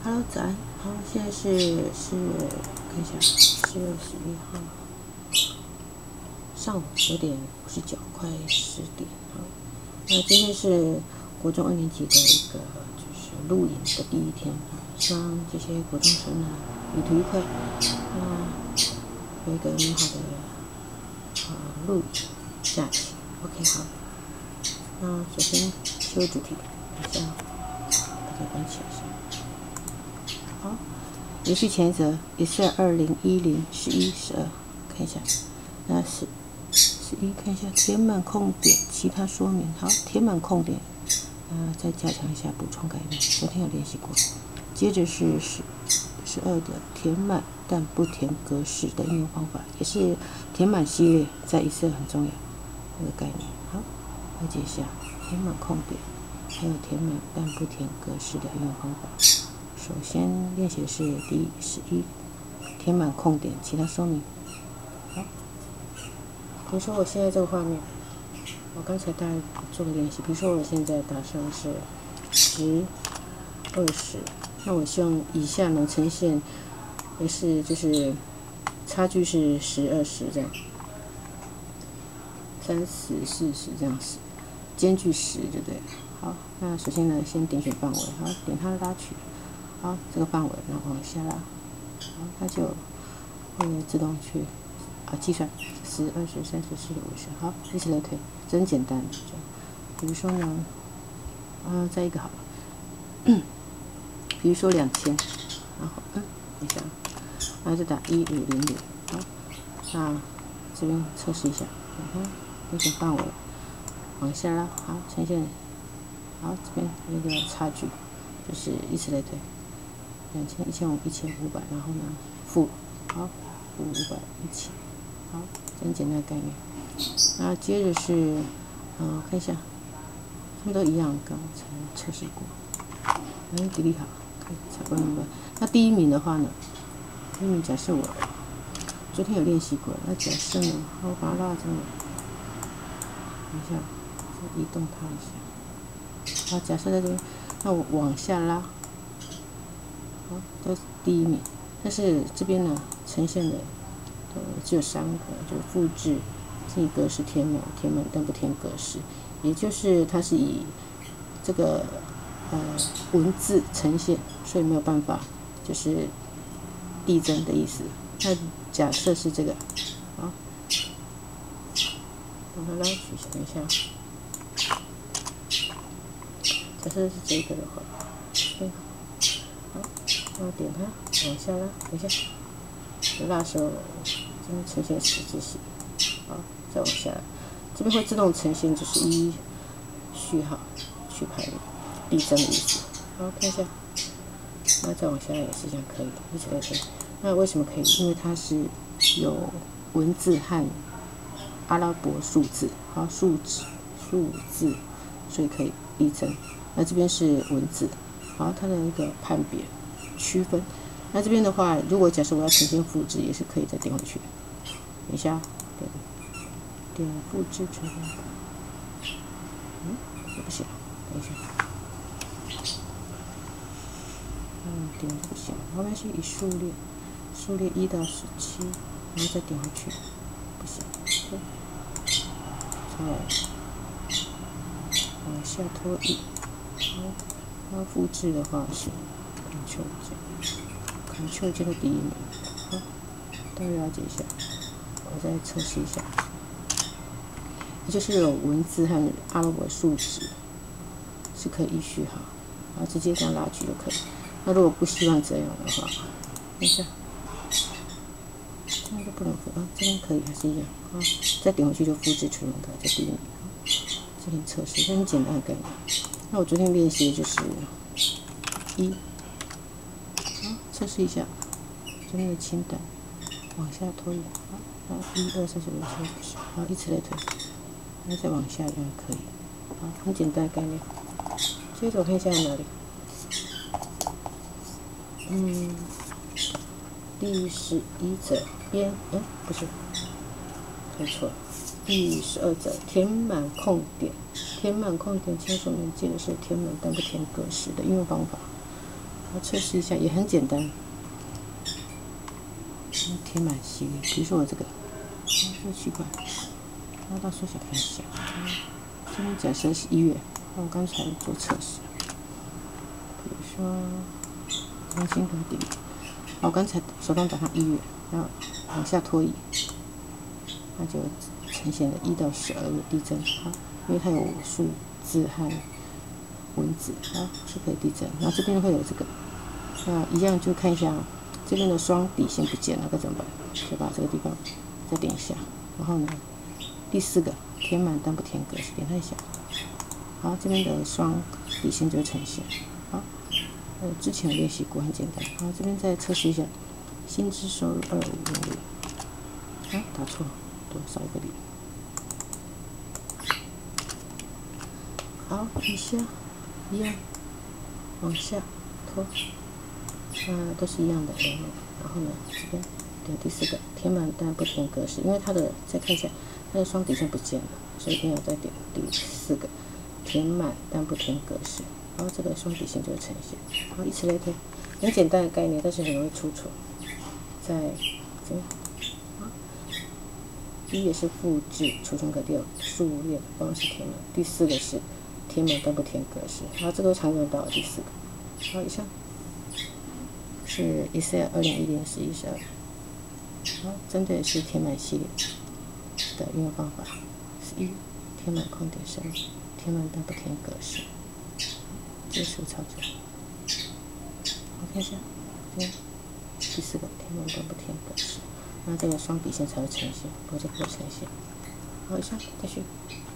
Hello， 早安。好，现在是看一下4月11号上午9:59，快10点。好，那今天是国中2年级的一个就是露营的第一天。希望这些国中生呢旅途愉快，有一个美好的露营假期。OK， 好。那首先切入主题，等一下把它关起来先。好，延续前一则，也是2010-11-12，看一下，那11看一下，填满空点，其他说明。好，填满空点，再加强一下补充概念，昨天有练习过。接着是12的填满但不填格式的应用方法，也是填满系列在Excel很重要这个概念。好，了解一下填满空点，还有填满但不填格式的应用方法。首先练习的是第11，填满空点，其他说明。好，比如说我现在这个画面，我刚才大概做个练习。比如说我现在打上是10、20，那我希望以下能呈现，也是就是差距是10、20这样，30、40这样子，间距10，对不对？好，那首先呢，先点选范围，好，点它拉取。好，这个范围，然后往下拉，好，它就会自动去计算10、20、30、40、50，好，一起来推，真简单。比如说呢，再一个好了，比如说2000，然后等一下，然后就打1500，好，那这边测试一下，点选范围，往下拉，好，呈现，好，这边有一个差距，就是以此类推。2000、1500、1500，然后呢，好，负500、1000，好，很简单的概念。那接着是，看一下，他们都一样，刚才测试过。delete 好，看才不乱。那第一名的话呢，第一名假设我昨天有练习过，那假设呢，好，我把它拉到这里，等一下，再移动它一下。好，假设在这边，那我往下拉。好，这是第一名，但是这边呢呈现的只有3个，就是复制、进格式、填满但不填格式，也就是它是以这个文字呈现，所以没有办法就是递增的意思。那假设是这个，好，把它拉取一下，等一下，假设是这个的话，好，然后点它，往下拉，等一下，拉的时候这边呈现十字形，好，再往下拉，这边会自动呈现就是依序号去排列递增的意思。好，看一下，那再往下拉也是这样可以的，一起来推。那为什么可以？因为它是有文字和阿拉伯数字，好，数字，所以可以递增。那这边是文字。好，它的一个判别区分。那这边的话，如果假设我要呈现复制，也是可以再点回去。等一下，点复制成功。也不行，等一下。点不行，没关系，以数列1到17，然后再点回去，不行，再往下拖1，好。那复制的话是 Ctrl 键的第一名，好，大家了解一下。我再测试一下，也就是有文字和阿拉伯数值是可以依序好，然后直接这样拉取就可以。那如果不希望这样的话，等一下，这个不能复这边可以还是一样，好，再点回去就复制成了这第一名。这边测试，这很简单的概念。那我昨天练习的就是1，好，测试一下这边的清单，往下拖1，好，然后1、2、3、4、5、6、7、8，好，以此类推，然后再往下一样可以，好，很简单的概念。接着我看一下在哪里，第11则边，不是，看错了。第12则填满空点，填满空点，请说明记的是填满但不填格式的应用方法。 然后测试一下，也很简单。填满系列，比如说我这个，这个区块，拉到缩小看一下。这边假设是1月，那我刚才做测试，比如说重新核定，我刚才手动打上1月，然后往下拖移，那就呈现了1到12月递增，好，因为它有数字和文字，好是可以递增。然后这边会有这个，那一样就看一下。这边的双底线不见了，该怎么办？就把这个地方再点一下，然后呢，第4个填满但不填格式，点它一下，好，这边的双底线就会呈现。好，之前有练习过，很简单。好，这边再测试一下，薪资收入2506，啊，打错，多少一个零。好，一下，一样，往下拖。都是一样的，然后呢，这边点第4个填满但不填格式，因为它的再看一下，它的双底线不见了，所以一定要再点第4个填满但不填格式，然后这个双底线就会呈现。然后以此类推，很简单的概念，但是很容易出错。在这边，第1个是复制储存格第2个数列的方式填满，第4个是填满但不填格式，然后这个常用到第4个。好，以上。是 Excel 2010-11-12，好，针对的是填满系列的运用方法。1填满空点3，填满但不填格式，结束操作。我看一下，这边第4个填满但不填格式，那这个双底线才会呈现，不过就不会呈现。好，以上继续。